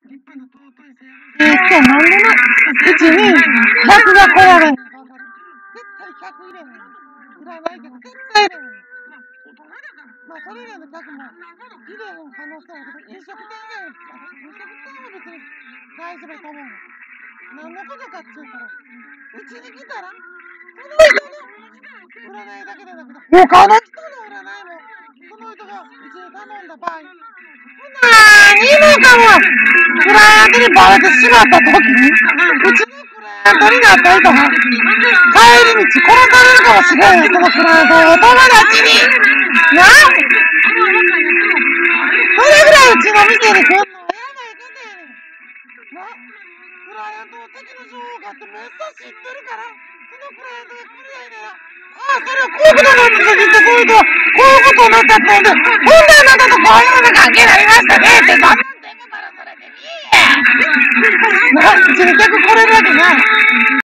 なんでな、うちに客が来られん。絶対客入れへん。占い客絶対入れへん。まあ、それ以外の客も入れへん可能性あるけど、飲食店以外、飲食店は別に大丈夫と思う。何のことかって言ったら、うちに来たら、その人の占いだけでなくて、他の人の占いも、その人がうちに頼んだ場合、何もかも、クライアントにバレてしまったときに、うちのクライアントになった人が、帰り道殺されるかもしれんよ、そのクライアントのお友達に。なあ、それぐらいうちの店に来んのはやばいことやねん。なあ、クライアントの敵の情報があってめっちゃ知ってるから、そのクライアントが来るやいなら、ああ、それはこういうことなんですって、こういうことになったってんで、ほんであなたとこういうの関係になりましたねって、そんなん全部バラされてみえや。なあ、うちに客来